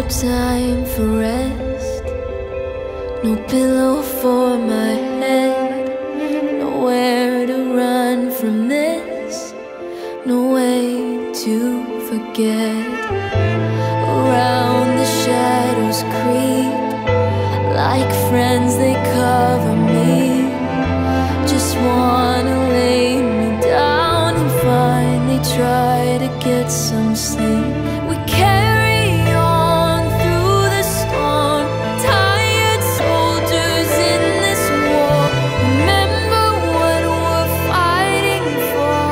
time for rest, no pillow for my head, nowhere to run from this, no way to forget. Around the shadows creep, like friends they cover me. Just wanna lay me down and finally try to get some sleep. We carry on through the storm, tired soldiers in this war. Remember what we're fighting for.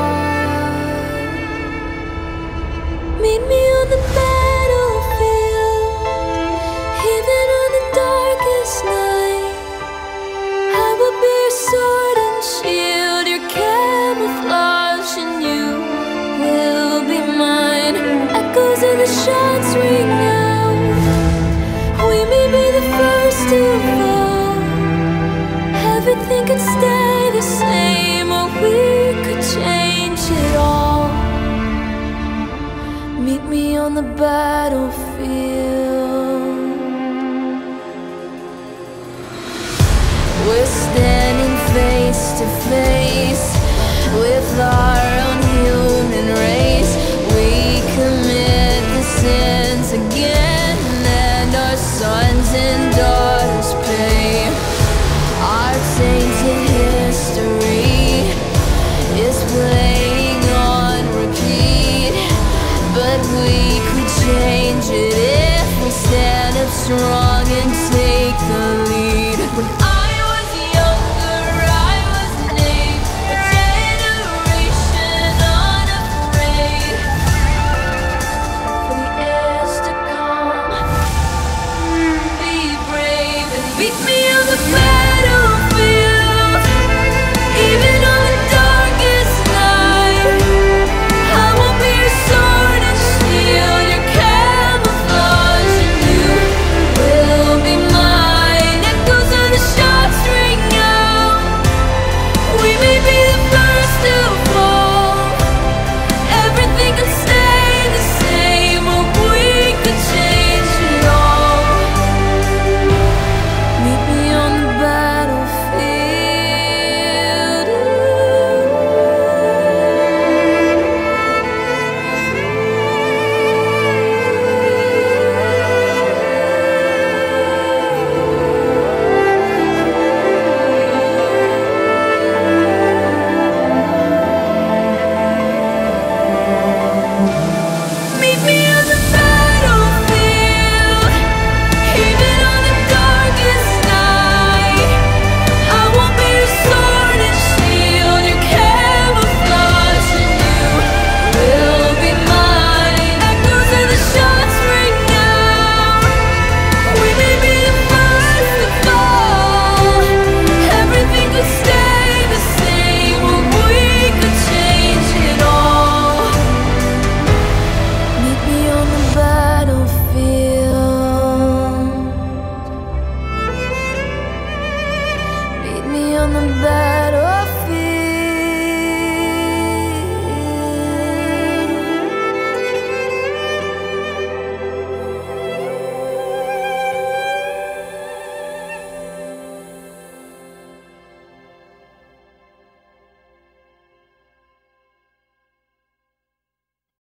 Meet me on the battlefield, even on the darkest night. I will be your sword and shield, your camouflage, and you will be mine. Echoes of the shots ring out. We may be the first to fall. Everything could stay the same, or we could change it all. Meet me on the battlefield.